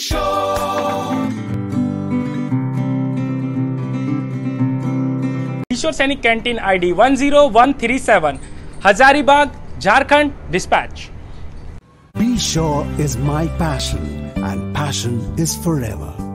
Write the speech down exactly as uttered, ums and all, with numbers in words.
BeSure. BeSure Sainik Canteen I D one zero one three seven, Hazaribagh, Jharkhand. Dispatch. BeSure is my passion, and passion is forever.